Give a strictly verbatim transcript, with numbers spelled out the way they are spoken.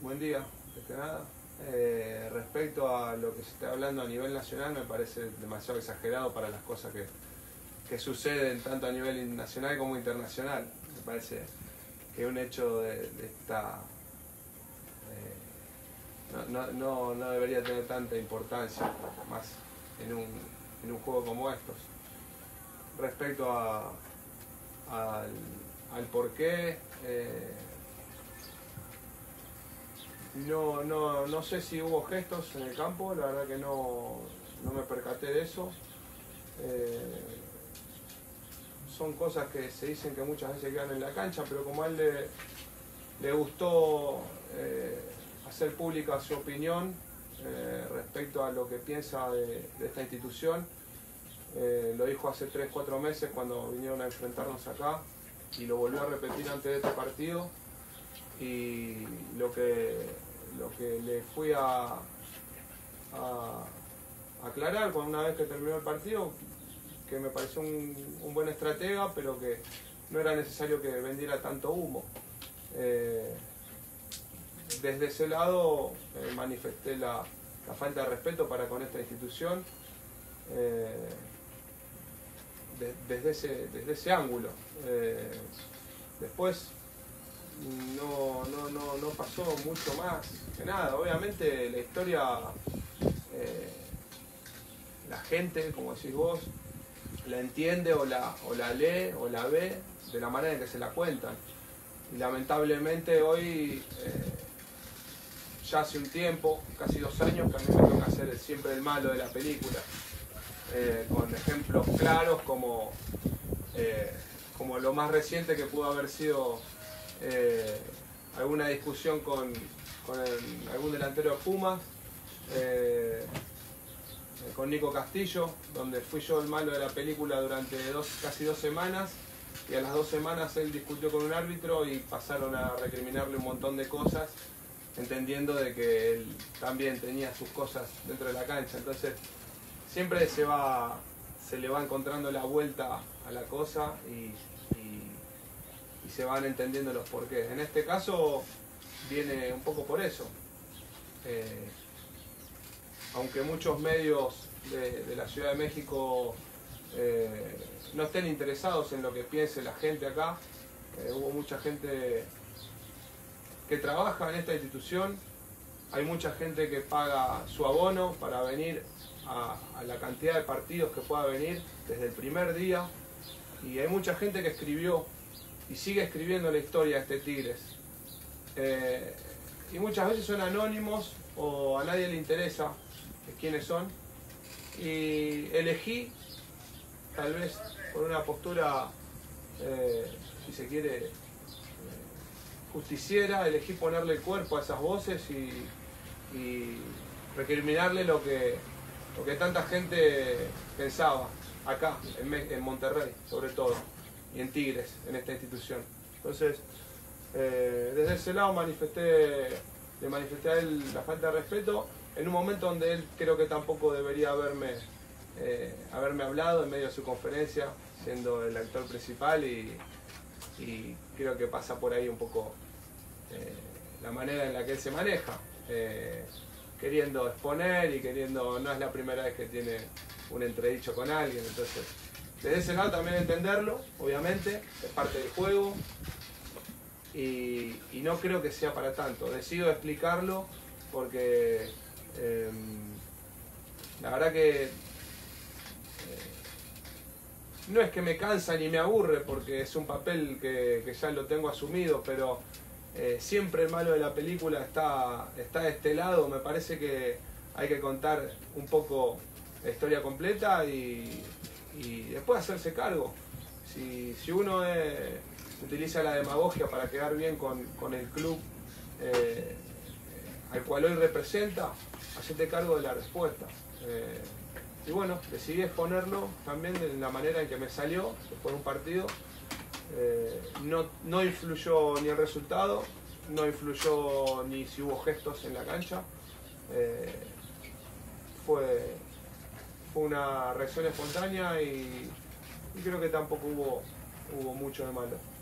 Buen día, antes que nada. Eh, respecto a lo que se está hablando a nivel nacional, me parece demasiado exagerado para las cosas que, que suceden tanto a nivel nacional como internacional. Me parece que un hecho de, de esta... Eh, no, no, no debería tener tanta importancia, más en un, en un juego como estos. Respecto a, al, al porqué... Eh, No, no, no sé si hubo gestos en el campo, la verdad que no, no me percaté de eso. Eh, son cosas que se dicen que muchas veces quedan en la cancha, pero como a él le, le gustó eh, hacer pública su opinión eh, respecto a lo que piensa de, de esta institución, eh, lo dijo hace tres cuatro meses cuando vinieron a enfrentarnos acá y lo volvió a repetir antes de este partido. Y lo que, lo que le fui a, a aclarar con una vez que terminó el partido, que me pareció un, un buen estratega, pero que no era necesario que vendiera tanto humo. Eh, desde ese lado eh, manifesté la, la falta de respeto para con esta institución, eh, de, desde, ese, desde ese ángulo. Eh, después, No, no, no, no pasó mucho más que nada. Obviamente la historia, eh, la gente, como decís vos, la entiende o la, o la lee o la ve de la manera en que se la cuentan. Y lamentablemente hoy, eh, ya hace un tiempo, casi dos años, que a mí me toca ser siempre el malo de la película. Eh, con ejemplos claros como, eh, como lo más reciente que pudo haber sido Eh, alguna discusión con, con el, algún delantero de Pumas, eh, con Nico Castillo, donde fui yo el malo de la película durante dos, casi dos semanas, y a las dos semanas él discutió con un árbitro y pasaron a recriminarle un montón de cosas, entendiendo de que él también tenía sus cosas dentro de la cancha. Entonces siempre se va, se le va encontrando la vuelta a la cosa y, y y se van entendiendo los porqués. En este caso viene un poco por eso. Eh, aunque muchos medios de, de la Ciudad de México eh, no estén interesados en lo que piense la gente acá, eh, hubo mucha gente que trabaja en esta institución, hay mucha gente que paga su abono para venir a, a la cantidad de partidos que pueda venir desde el primer día, y hay mucha gente que escribió y sigue escribiendo la historia de este Tigres. Eh, y muchas veces son anónimos o a nadie le interesa quiénes son. Y elegí, tal vez por una postura, eh, si se quiere, eh, justiciera, elegí ponerle el cuerpo a esas voces y, y recriminarle lo que, lo que tanta gente pensaba, acá, en, en Monterrey, sobre todo. Y en Tigres, en esta institución. Entonces, eh, desde ese lado manifesté, le manifesté a él la falta de respeto, en un momento donde él creo que tampoco debería haberme, eh, haberme hablado en medio de su conferencia, siendo el actor principal, y, y creo que pasa por ahí un poco eh, la manera en la que él se maneja, eh, queriendo exponer y queriendo, no es la primera vez que tiene un entredicho con alguien, entonces desde ese lado también entenderlo, obviamente, es parte del juego y, y no creo que sea para tanto. Decido explicarlo porque eh, la verdad que eh, no es que me cansa ni me aburre porque es un papel que, que ya lo tengo asumido, pero eh, siempre el malo de la película está, está de este lado. Me parece que hay que contar un poco la historia completa y y después hacerse cargo. Si, si uno eh, utiliza la demagogia para quedar bien con, con el club eh, al cual hoy representa, hacete cargo de la respuesta. Eh, y bueno, decidí exponerlo también de la manera en que me salió después de un partido. Eh, no, no influyó ni el resultado, no influyó ni si hubo gestos en la cancha. Eh, fue... Fue una reacción espontánea y, y creo que tampoco hubo, hubo mucho de malo.